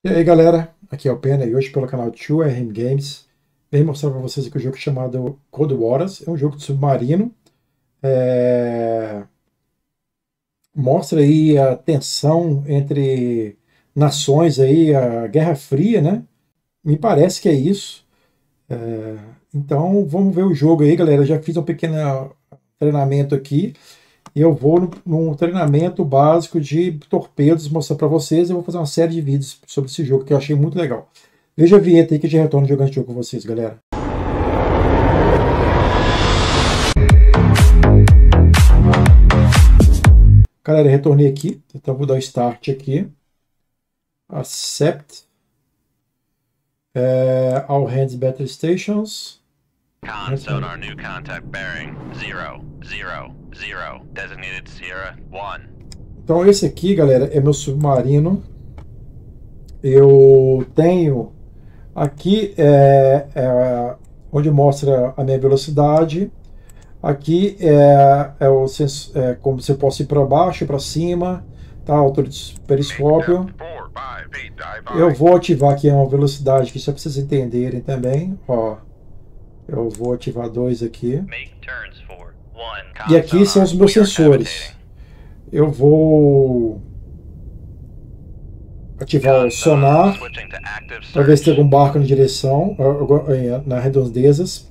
E aí galera, aqui é o Pena e hoje pelo canal 2RM Games venho mostrar para vocês aqui um jogo chamado Cold Waters. É um jogo de submarino, mostra aí a tensão entre nações, aí, a Guerra Fria, né? Me parece que é isso. Então vamos ver o jogo aí, galera. Eu já fiz um pequeno treinamento aqui e eu vou num treinamento básico de torpedos mostrar para vocês. Eu vou fazer uma série de vídeos sobre esse jogo que eu achei muito legal. Veja a vinheta aí que eu já retorno jogando esse jogo com vocês, galera. Galera, retornei aqui, então vou dar o start aqui. Accept. All hands battle stations. Con, sonar, new contact bearing 0, 0, 0. Designated Sierra 1. Então esse aqui, galera, é meu submarino. Eu tenho aqui onde mostra a minha velocidade. Aqui como você pode ir para baixo, para cima, tá? Altura de periscópio. Eu vou ativar aqui uma velocidade que só para vocês entenderem também, ó. Eu vou ativar 2 aqui. E aqui são os meus sensores. Eu vou ativar o sonar para ver se tem algum barco na direção, nas redondezas.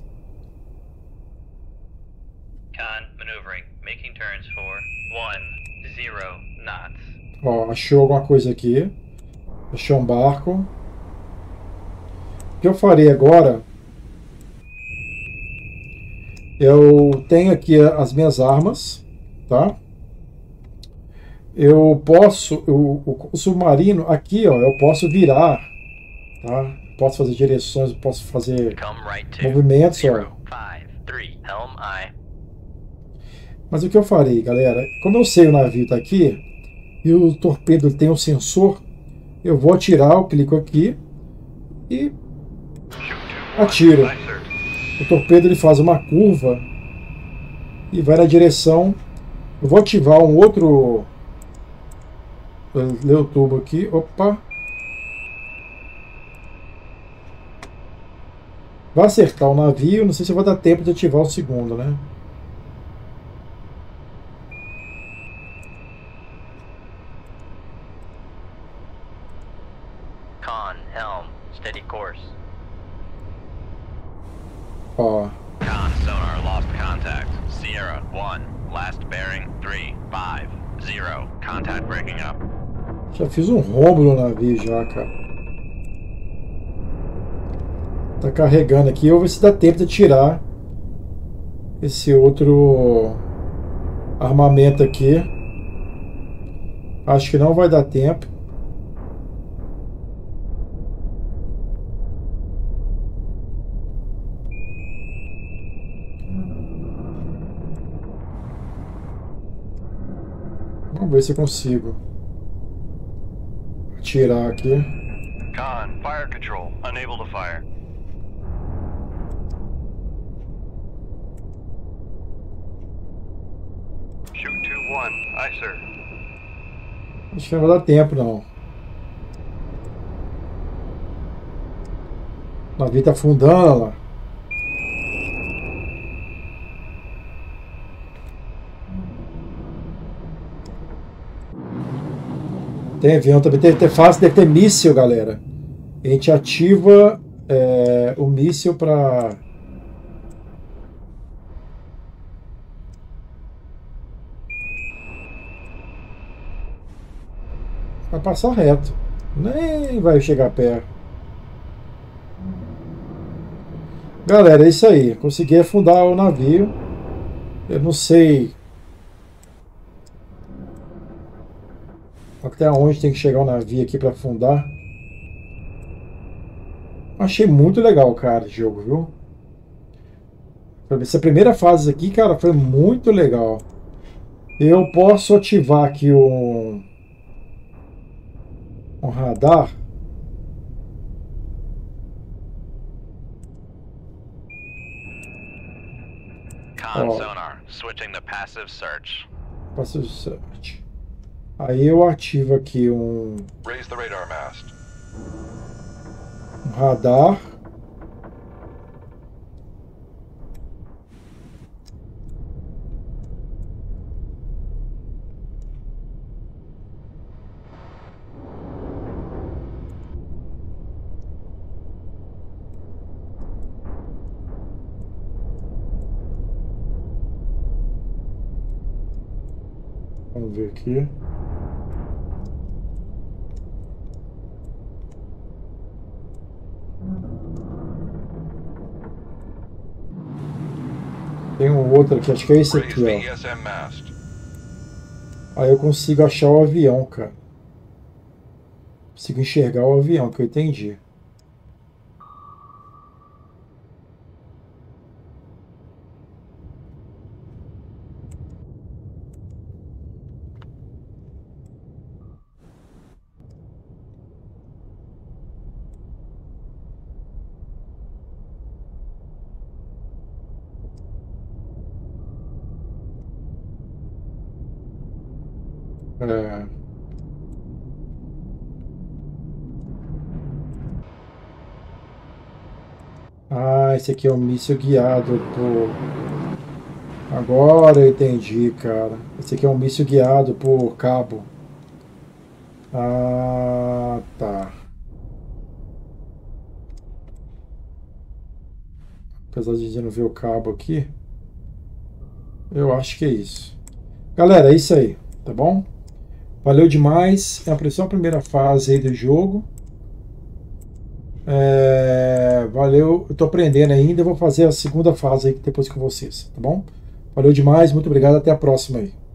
Ó, achou alguma coisa aqui. Achou um barco. O que eu farei agora? Eu tenho aqui as minhas armas, tá? Eu posso, o submarino aqui, ó, eu posso virar, tá? Posso fazer direções, posso fazer movimentos, ó. Mas o que eu farei, galera? Como eu sei o navio tá aqui e o torpedo tem um sensor, eu vou atirar, eu clico aqui e atiro. O torpedo ele faz uma curva e vai na direção. Eu vou ativar um outro. Ler o tubo aqui. Opa! Vai acertar o navio. Não sei se vai dar tempo de ativar o segundo, né? Con, helm, steady course. Ó. Con, sonar, lost contact. Sierra 1, last bearing 3, 5, 0. Contact breaking up. Já fiz um rombo no navio já, cara. Tá carregando aqui. Eu vou ver se dá tempo de tirar esse outro armamento aqui. Acho que não vai dar tempo. Vamos ver se eu consigo tirar aqui. Con, fire control, unable to fire. Shoot 2-1, aye sir. Acho que não vai dar tempo, não. O navio tá afundando lá. Tem avião também, deve ter míssil, galera. A gente ativa o míssil para passar reto. Nem vai chegar perto. Galera, é isso aí. Consegui afundar o navio. Eu não sei até onde tem que chegar o navio aqui para afundar. Achei muito legal, cara, esse jogo, viu? Essa primeira fase aqui, cara, foi muito legal. Eu posso ativar aqui um radar. Con, sonar, switching to passive search. Passive search. Aí eu ativo aqui um... Raise the radar mast. radar. Vamos ver aqui. Tem um outro aqui, acho que é esse aqui, ó. Aí eu consigo achar o avião, cara. Consigo enxergar o avião, que eu entendi. É. Ah, esse aqui é um míssil guiado por... Agora eu entendi, cara. Esse aqui é um míssil guiado por cabo. Ah, tá. Apesar de não ver o cabo aqui, eu acho que é isso. Galera, é isso aí, tá bom? Valeu demais. É só a primeira fase aí do jogo. Valeu, eu tô aprendendo ainda. Eu vou fazer a segunda fase aí depois com vocês, tá bom? Valeu demais, muito obrigado. Até a próxima aí.